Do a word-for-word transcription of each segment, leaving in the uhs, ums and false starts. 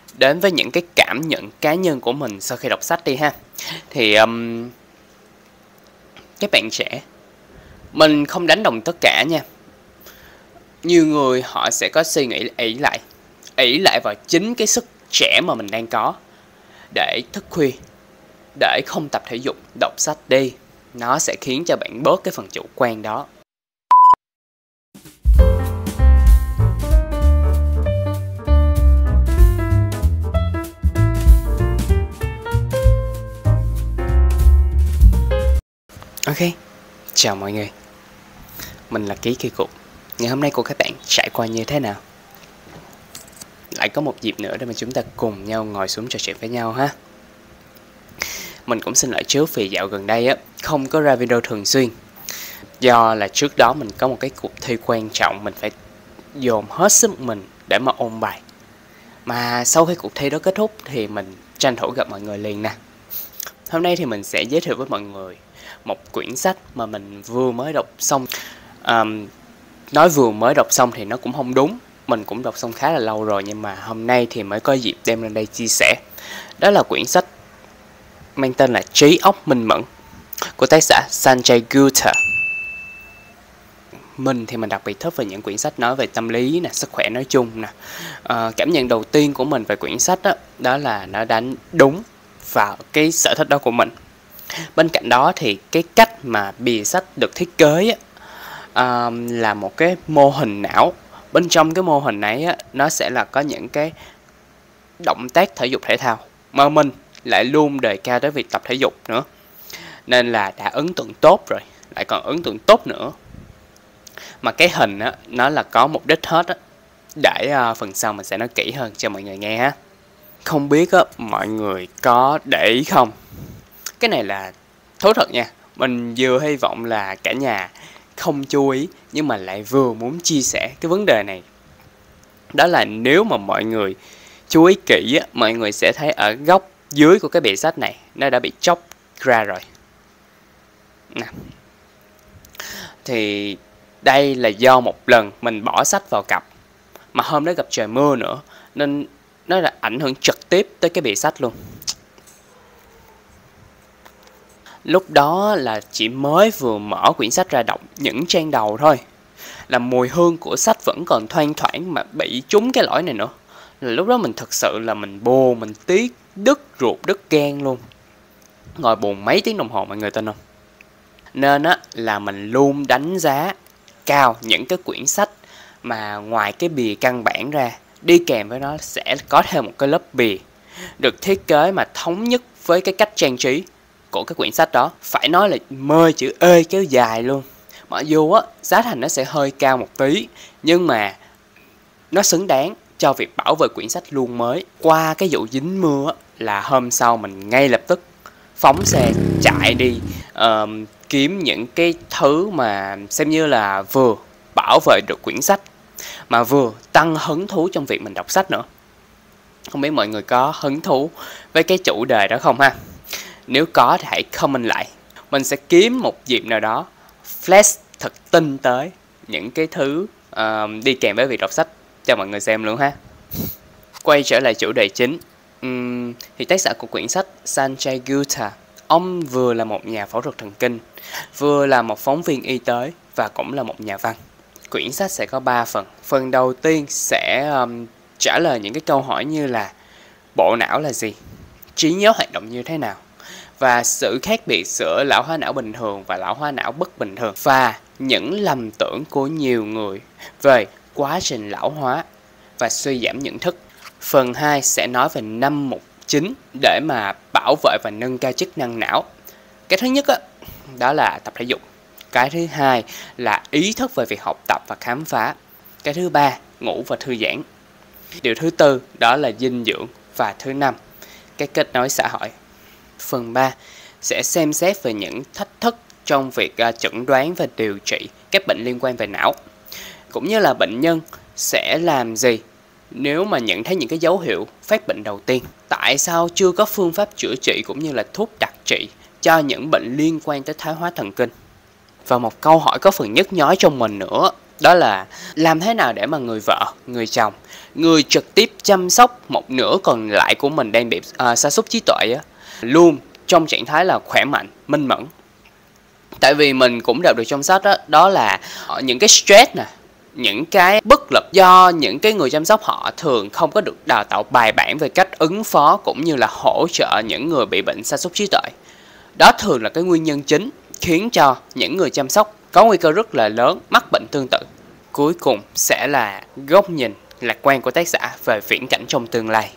đến với những cái cảm nhận cá nhân của mình sau khi đọc sách đi ha. Thì um, các bạn trẻ, mình không đánh đồng tất cả nha. Nhiều người họ sẽ có suy nghĩ ỷ lại, ỷ lại vào chính cái sức trẻ mà mình đang có để thức khuya, để không tập thể dục, đọc sách đi. Nó sẽ khiến cho bạn bớt cái phần chủ quan đó. Ok, chào mọi người. Mình là Ký Kỳ Cục. Ngày hôm nay của các bạn trải qua như thế nào? Lại có một dịp nữa để mà chúng ta cùng nhau ngồi xuống trò chuyện với nhau ha. Mình cũng xin lỗi trước vì dạo gần đây á không có ra video thường xuyên. Do là trước đó mình có một cái cuộc thi quan trọng, mình phải dồn hết sức mình để mà ôn bài. Mà sau khi cuộc thi đó kết thúc thì mình tranh thủ gặp mọi người liền nè. Hôm nay thì mình sẽ giới thiệu với mọi người một quyển sách mà mình vừa mới đọc xong. um, Nói vừa mới đọc xong thì nó cũng không đúng. Mình cũng đọc xong khá là lâu rồi, nhưng mà hôm nay thì mới có dịp đem lên đây chia sẻ. Đó là quyển sách mang tên là Trí óc minh mẫn của tác giả Sanjay Gupta. Mình thì mình đặc biệt thích về những quyển sách nói về tâm lý nè, sức khỏe nói chung nè. à, Cảm nhận đầu tiên của mình về quyển sách đó, đó là nó đánh đúng vào cái sở thích đó của mình. Bên cạnh đó thì cái cách mà bìa sách được thiết kế á, à, là một cái mô hình não. Bên trong cái mô hình này á, nó sẽ là có những cái động tác thể dục thể thao, mà mình lại luôn đề cao tới việc tập thể dục nữa. Nên là đã ấn tượng tốt rồi, lại còn ấn tượng tốt nữa. Mà cái hình á, nó là có mục đích hết á. Để uh, phần sau mình sẽ nói kỹ hơn cho mọi người nghe ha. Không biết á, mọi người có để ý không? Cái này là thú thật nha. Mình vừa hy vọng là cả nhà không chú ý, nhưng mà lại vừa muốn chia sẻ cái vấn đề này. Đó là nếu mà mọi người chú ý kỹ á, mọi người sẽ thấy ở góc dưới của cái bìa sách này nó đã bị chóc ra rồi nè. Thì đây là do một lần mình bỏ sách vào cặp, mà hôm đó gặp trời mưa nữa, nên nó đã ảnh hưởng trực tiếp tới cái bìa sách luôn. Lúc đó là chỉ mới vừa mở quyển sách ra đọc những trang đầu thôi, là mùi hương của sách vẫn còn thoang thoảng mà bị trúng cái lỗi này nữa. Là lúc đó mình thật sự là mình buồn, mình tiếc, đứt ruột, đứt gan luôn. Ngồi buồn mấy tiếng đồng hồ mọi người tin không? Nên á là mình luôn đánh giá cao những cái quyển sách mà ngoài cái bìa căn bản ra, đi kèm với nó sẽ có thêm một cái lớp bìa được thiết kế mà thống nhất với cái cách trang trí của cái quyển sách đó. Phải nói là mơ chữ ê kéo dài luôn. Mặc dù á giá thành nó sẽ hơi cao một tí, nhưng mà nó xứng đáng cho việc bảo vệ quyển sách luôn mới. Qua cái vụ dính mưa á, là hôm sau mình ngay lập tức phóng xe chạy đi uh, kiếm những cái thứ mà xem như là vừa bảo vệ được quyển sách, mà vừa tăng hứng thú trong việc mình đọc sách nữa. Không biết mọi người có hứng thú với cái chủ đề đó không ha? Nếu có thì hãy comment lại. Mình sẽ kiếm một dịp nào đó flash thật tinh tới những cái thứ uh, đi kèm với việc đọc sách cho mọi người xem luôn ha. Quay trở lại chủ đề chính. uhm, Thì tác giả của quyển sách Sanjay Gupta, ông vừa là một nhà phẫu thuật thần kinh, vừa là một phóng viên y tế, và cũng là một nhà văn. Quyển sách sẽ có ba phần. Phần đầu tiên sẽ um, trả lời những cái câu hỏi như là bộ não là gì, trí nhớ hoạt động như thế nào, và sự khác biệt giữa lão hóa não bình thường và lão hóa não bất bình thường, và những lầm tưởng của nhiều người về quá trình lão hóa và suy giảm nhận thức. Phần hai sẽ nói về năm mục chính để mà bảo vệ và nâng cao chức năng não. Cái thứ nhất đó, đó là tập thể dục. Cái thứ hai là ý thức về việc học tập và khám phá. Cái thứ ba, ngủ và thư giãn. Điều thứ tư đó là dinh dưỡng. Và thứ năm, cái kết nối xã hội. Phần ba sẽ xem xét về những thách thức trong việc chẩn đoán và điều trị các bệnh liên quan về não, cũng như là bệnh nhân sẽ làm gì nếu mà nhận thấy những cái dấu hiệu phát bệnh đầu tiên. Tại sao chưa có phương pháp chữa trị cũng như là thuốc đặc trị cho những bệnh liên quan tới thoái hóa thần kinh. Và một câu hỏi có phần nhức nhối trong mình nữa, Đó là làm thế nào để mà người vợ, người chồng, người trực tiếp chăm sóc một nửa còn lại của mình đang bị uh, sa sút trí tuệ á, luôn trong trạng thái là khỏe mạnh, minh mẫn. Tại vì mình cũng đọc được trong sách đó, đó là những cái stress nè, những cái bất lực do những cái người chăm sóc họ thường không có được đào tạo bài bản về cách ứng phó cũng như là hỗ trợ những người bị bệnh sa sút trí tuệ. Đó thường là cái nguyên nhân chính khiến cho những người chăm sóc có nguy cơ rất là lớn mắc bệnh tương tự. Cuối cùng sẽ là góc nhìn lạc quan của tác giả về viễn cảnh trong tương lai.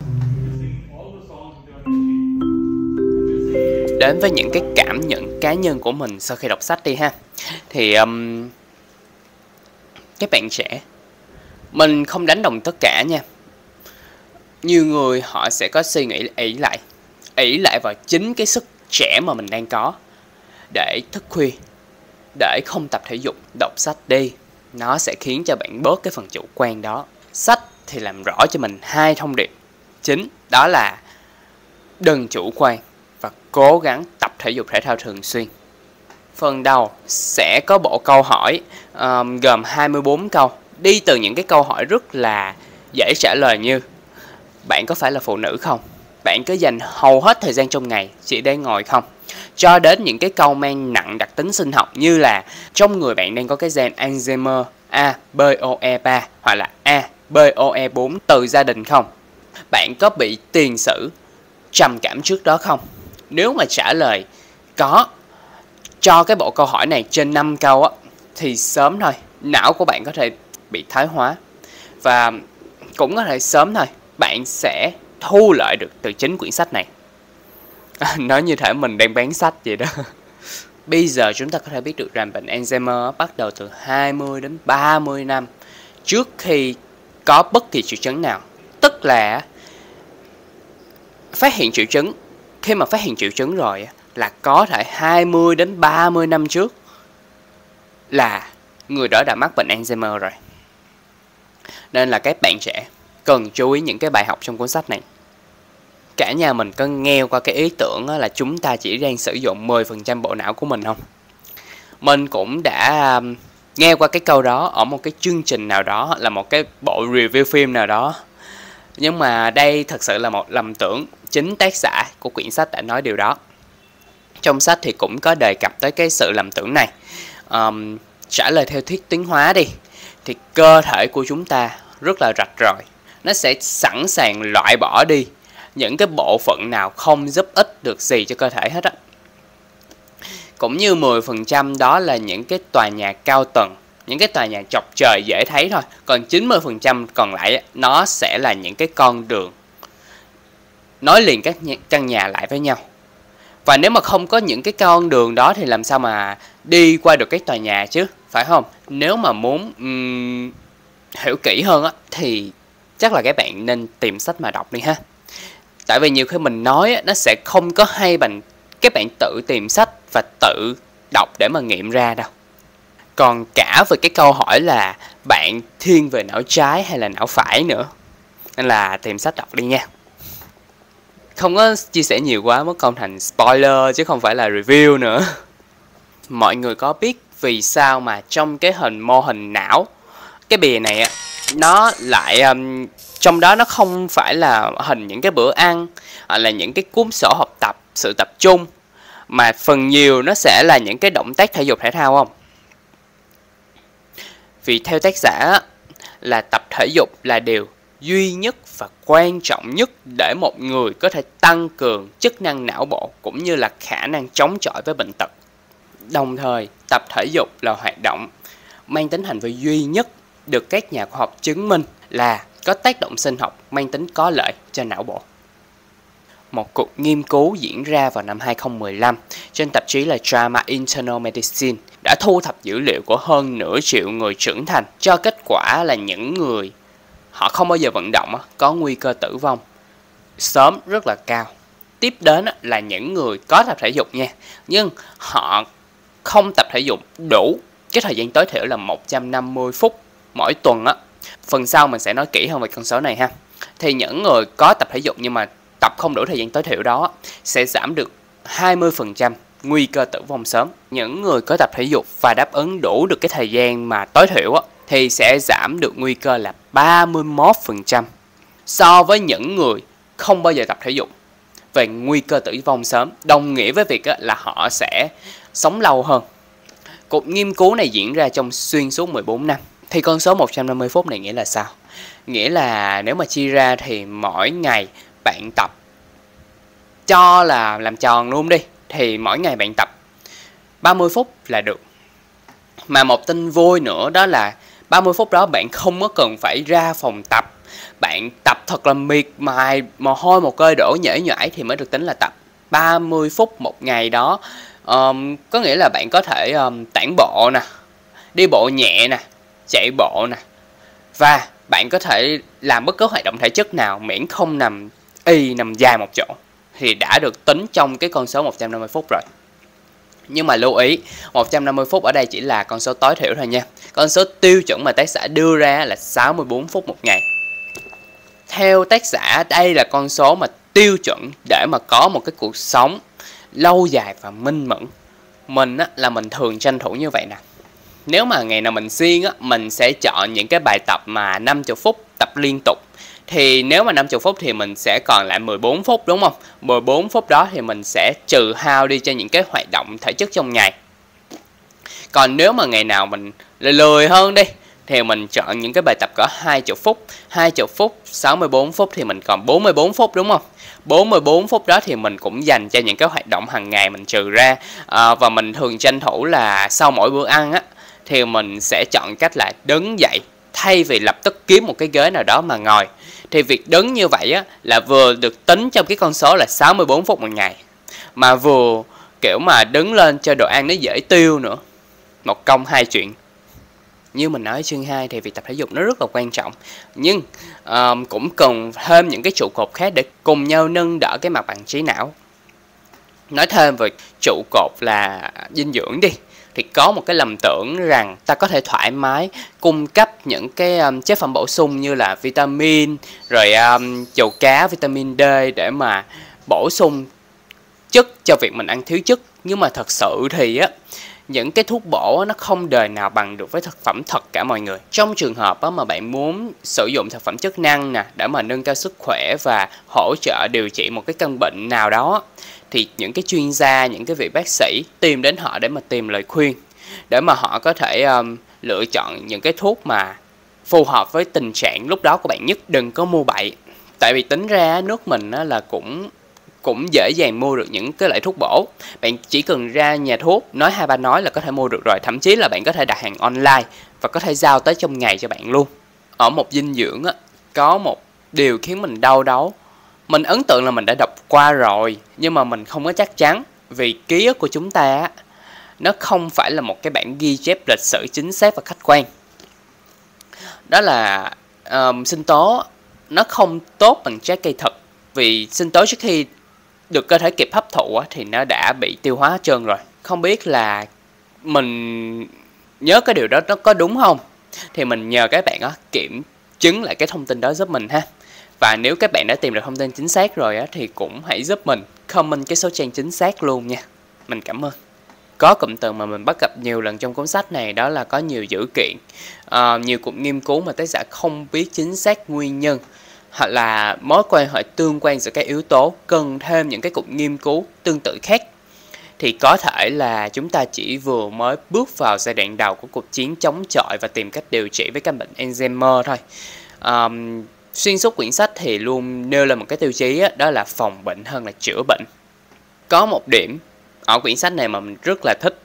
Đến với những cái cảm nhận cá nhân của mình sau khi đọc sách đi ha. Thì um, các bạn trẻ, mình không đánh đồng tất cả nha. Nhiều người họ sẽ có suy nghĩ ỷ lại, ỷ lại vào chính cái sức trẻ mà mình đang có để thức khuya, để không tập thể dục, đọc sách đi. Nó sẽ khiến cho bạn bớt cái phần chủ quan đó. Sách thì làm rõ cho mình hai thông điệp chính, đó là đừng chủ quan và cố gắng tập thể dục thể thao thường xuyên. Phần đầu sẽ có bộ câu hỏi um, gồm hai mươi bốn câu, đi từ những cái câu hỏi rất là dễ trả lời như: bạn có phải là phụ nữ không? Bạn có dành hầu hết thời gian trong ngày chỉ để ngồi không? Cho đến những cái câu mang nặng đặc tính sinh học như là trong người bạn đang có cái gen Alzheimer A B O E ba hoặc là A B O E bốn từ gia đình không? Bạn có bị tiền sử trầm cảm trước đó không? Nếu mà trả lời có cho cái bộ câu hỏi này trên năm câu á, thì sớm thôi não của bạn có thể bị thoái hóa, và cũng có thể sớm thôi bạn sẽ thu lợi được từ chính quyển sách này. À, nói như thể mình đang bán sách vậy đó. Bây giờ chúng ta có thể biết được rằng bệnh Alzheimer bắt đầu từ hai mươi đến ba mươi năm trước khi có bất kỳ triệu chứng nào. Tức là phát hiện triệu chứng, khi mà phát hiện triệu chứng rồi là có thể hai mươi đến ba mươi năm trước là người đó đã mắc bệnh Alzheimer rồi. Nên là các bạn trẻ cần chú ý những cái bài học trong cuốn sách này. Cả nhà mình có nghe qua cái ý tưởng là chúng ta chỉ đang sử dụng mười phần trăm bộ não của mình không? Mình cũng đã nghe qua cái câu đó ở một cái chương trình nào đó, là một cái bộ review phim nào đó. Nhưng mà đây thật sự là một lầm tưởng, chính tác giả của quyển sách đã nói điều đó. Trong sách thì cũng có đề cập tới cái sự lầm tưởng này. Um, trả lời theo thuyết tiến hóa đi, thì cơ thể của chúng ta rất là rạch ròi. Nó sẽ sẵn sàng loại bỏ đi những cái bộ phận nào không giúp ích được gì cho cơ thể hết á. Cũng như mười phần trăm đó là những cái tòa nhà cao tầng, những cái tòa nhà chọc trời dễ thấy thôi. Còn chín mươi phần trăm còn lại nó sẽ là những cái con đường nối liền các căn nhà lại với nhau. Và nếu mà không có những cái con đường đó thì làm sao mà đi qua được cái tòa nhà chứ, phải không? Nếu mà muốn um, hiểu kỹ hơn á, thì chắc là các bạn nên tìm sách mà đọc đi ha. Tại vì nhiều khi mình nói á, nó sẽ không có hay bằng các bạn tự tìm sách và tự đọc để mà nghiệm ra đâu. Còn cả về cái câu hỏi là bạn thiên về não trái hay là não phải nữa. Nên là tìm sách đọc đi nha. Không có chia sẻ nhiều quá mất công thành spoiler chứ không phải là review nữa. Mọi người có biết vì sao mà trong cái hình mô hình não, cái bìa này á, nó lại um, trong đó nó không phải là hình những cái bữa ăn hoặc là những cái cuốn sổ học tập, sự tập trung, mà phần nhiều nó sẽ là những cái động tác thể dục thể thao không? Vì theo tác giả là tập thể dục là điều duy nhất và quan trọng nhất để một người có thể tăng cường chức năng não bộ cũng như là khả năng chống chọi với bệnh tật. Đồng thời, tập thể dục là hoạt động mang tính hành vi duy nhất được các nhà khoa học chứng minh là có tác động sinh học mang tính có lợi cho não bộ. Một cuộc nghiên cứu diễn ra vào năm hai không một năm trên tạp chí là JAMA Internal Medicine đã thu thập dữ liệu của hơn nửa triệu người trưởng thành, cho kết quả là những người họ không bao giờ vận động có nguy cơ tử vong sớm rất là cao. Tiếp đến là những người có tập thể dục nha, nhưng họ không tập thể dục đủ cái thời gian tối thiểu là một trăm năm mươi phút mỗi tuần á. Phần sau mình sẽ nói kỹ hơn về con số này ha. Thì những người có tập thể dục nhưng mà tập không đủ thời gian tối thiểu đó sẽ giảm được hai mươi phần trăm nguy cơ tử vong sớm. Những người có tập thể dục và đáp ứng đủ được cái thời gian mà tối thiểu á, thì sẽ giảm được nguy cơ là ba mươi mốt phần trăm so với những người không bao giờ tập thể dục về nguy cơ tử vong sớm, đồng nghĩa với việc á, là họ sẽ sống lâu hơn. Cuộc nghiên cứu này diễn ra trong xuyên suốt mười bốn năm. Thì con số một trăm năm mươi phút này nghĩa là sao? Nghĩa là nếu mà chia ra thì mỗi ngày bạn tập, cho là làm tròn luôn đi, thì mỗi ngày bạn tập ba mươi phút là được. Mà một tin vui nữa đó là ba mươi phút đó bạn không có cần phải ra phòng tập, bạn tập thật là miệt mài, mồ hôi một cơi đổ nhễ nhãi thì mới được tính là tập. Ba mươi phút một ngày đó um, có nghĩa là bạn có thể um, tản bộ nè, đi bộ nhẹ nè, chạy bộ nè, và bạn có thể làm bất cứ hoạt động thể chất nào miễn không nằm y, nằm dài một chỗ, thì đã được tính trong cái con số một trăm năm mươi phút rồi. Nhưng mà lưu ý, một trăm năm mươi phút ở đây chỉ là con số tối thiểu thôi nha. Con số tiêu chuẩn mà tác giả đưa ra là sáu mươi bốn phút một ngày. Theo tác giả, đây là con số mà tiêu chuẩn để mà có một cái cuộc sống lâu dài và minh mẫn. Mình á, là mình thường tranh thủ như vậy nè. Nếu mà ngày nào mình siêng á, mình sẽ chọn những cái bài tập mà năm mươi phút tập liên tục. Thì nếu mà năm mươi phút thì mình sẽ còn lại mười bốn phút, đúng không? mười bốn phút đó thì mình sẽ trừ hao đi cho những cái hoạt động thể chất trong ngày. Còn nếu mà ngày nào mình lười lười hơn đi, thì mình chọn những cái bài tập cỡ hai mươi phút. hai mươi phút, sáu mươi bốn phút thì mình còn bốn mươi bốn phút, đúng không? bốn mươi bốn phút đó thì mình cũng dành cho những cái hoạt động hàng ngày mình trừ ra. à, Và mình thường tranh thủ là sau mỗi bữa ăn á, thì mình sẽ chọn cách là đứng dậy thay vì lập tức kiếm một cái ghế nào đó mà ngồi. Thì việc đứng như vậy á, là vừa được tính trong cái con số là sáu mươi bốn phút một ngày, mà vừa kiểu mà đứng lên cho đồ ăn nó dễ tiêu nữa. Một công hai chuyện. Như mình nói ở chương hai thì việc tập thể dục nó rất là quan trọng, nhưng uh, cũng cần thêm những cái trụ cột khác để cùng nhau nâng đỡ cái mặt bằng trí não. Nói thêm về trụ cột là dinh dưỡng đi, thì có một cái lầm tưởng rằng ta có thể thoải mái cung cấp những cái um, chế phẩm bổ sung như là vitamin, rồi um, dầu cá, vitamin D để mà bổ sung chất cho việc mình ăn thiếu chất. Nhưng mà thật sự thì á, những cái thuốc bổ nó không đời nào bằng được với thực phẩm thật cả mọi người. Trong trường hợp mà bạn muốn sử dụng thực phẩm chức năng nè để mà nâng cao sức khỏe và hỗ trợ điều trị một cái căn bệnh nào đó, thì những cái chuyên gia, những cái vị bác sĩ tìm đến họ để mà tìm lời khuyên, để mà họ có thể um, lựa chọn những cái thuốc mà phù hợp với tình trạng lúc đó của bạn nhất. Đừng có mua bậy, tại vì tính ra nước mình là cũng cũng dễ dàng mua được những cái loại thuốc bổ. Bạn chỉ cần ra nhà thuốc nói hai ba nói là có thể mua được rồi. Thậm chí là bạn có thể đặt hàng online và có thể giao tới trong ngày cho bạn luôn. Ở một dinh dưỡng á, có một điều khiến mình đau đáu. Mình ấn tượng là mình đã đọc qua rồi, nhưng mà mình không có chắc chắn, vì ký ức của chúng ta á, nó không phải là một cái bản ghi chép lịch sử chính xác và khách quan. Đó là um, sinh tố nó không tốt bằng trái cây thật. Vì sinh tố trước khi được cơ thể kịp hấp thụ á, thì nó đã bị tiêu hóa hết trơn rồi. Không biết là mình nhớ cái điều đó nó có đúng không? Thì mình nhờ các bạn á, kiểm chứng lại cái thông tin đó giúp mình ha. Và nếu các bạn đã tìm được thông tin chính xác rồi á, thì cũng hãy giúp mình comment cái số trang chính xác luôn nha. Mình cảm ơn. Có cụm từ mà mình bắt gặp nhiều lần trong cuốn sách này, đó là có nhiều dữ kiện, uh, nhiều cuộc nghiên cứu mà tác giả không biết chính xác nguyên nhân, hoặc là mối quan hệ tương quan giữa các yếu tố, cần thêm những cái cuộc nghiên cứu tương tự khác. Thì có thể là chúng ta chỉ vừa mới bước vào giai đoạn đầu của cuộc chiến chống chọi và tìm cách điều trị với căn bệnh Alzheimer thôi. Um, xuyên suốt quyển sách thì luôn nêu lên một cái tiêu chí đó, đó là phòng bệnh hơn là chữa bệnh. Có một điểm ở quyển sách này mà mình rất là thích,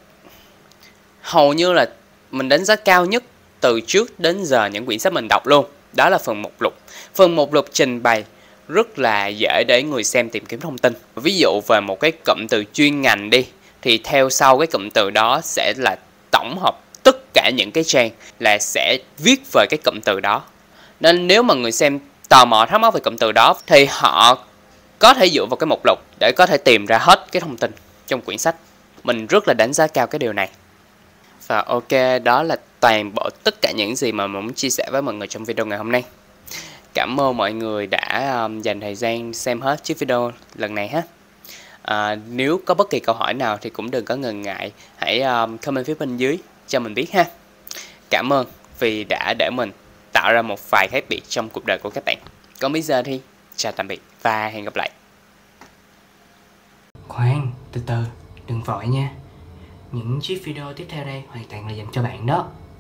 hầu như là mình đánh giá cao nhất từ trước đến giờ những quyển sách mình đọc luôn, đó là phần mục lục. Phần mục lục trình bày rất là dễ để người xem tìm kiếm thông tin. Ví dụ về một cái cụm từ chuyên ngành đi, thì theo sau cái cụm từ đó sẽ là tổng hợp tất cả những cái trang là sẽ viết về cái cụm từ đó. Nên nếu mà người xem tò mò thắc mắc về cụm từ đó thì họ có thể dựa vào cái mục lục để có thể tìm ra hết cái thông tin trong quyển sách. Mình rất là đánh giá cao cái điều này. Và ok, đó là toàn bộ tất cả những gì mà mình muốn chia sẻ với mọi người trong video ngày hôm nay. Cảm ơn mọi người đã um, dành thời gian xem hết chiếc video lần này ha. À, nếu có bất kỳ câu hỏi nào thì cũng đừng có ngần ngại, hãy um, comment phía bên dưới cho mình biết ha. Cảm ơn vì đã để mình tạo ra một vài khác biệt trong cuộc đời của các bạn. Còn bây giờ thì chào tạm biệt và hẹn gặp lại. Khoan, từ từ, đừng vội nha. Những chiếc video tiếp theo đây hoàn toàn là dành cho bạn đó.